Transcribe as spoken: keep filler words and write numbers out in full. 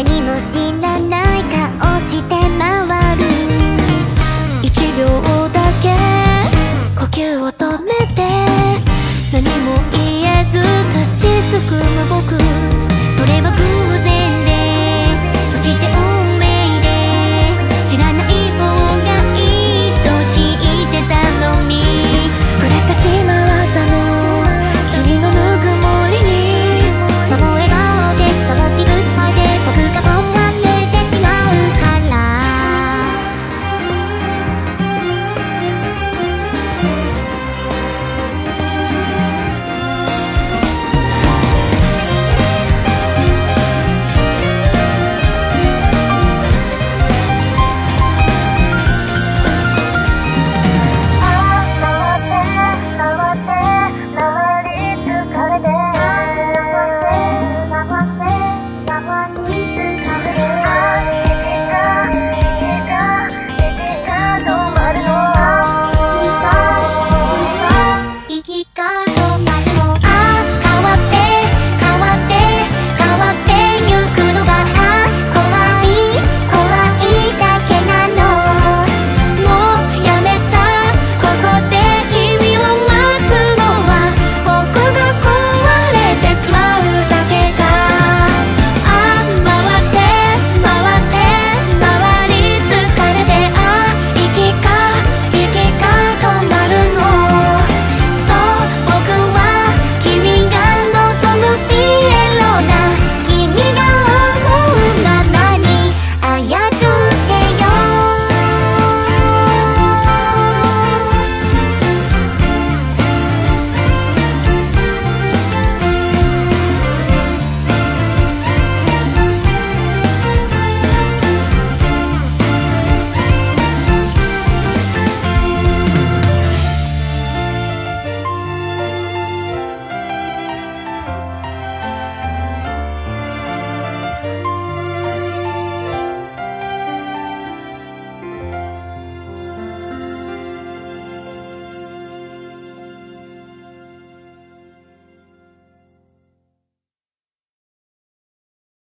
何も知らない顔して回る。一秒だけ呼吸を止めて何も言えず立ちすくむ僕。それは偶然で、そして運命で、知らない方がいいと知ってたのに、触れてしまったの君のぬくもりに。その笑顔でその仕草で僕が追われてしまうから。生きが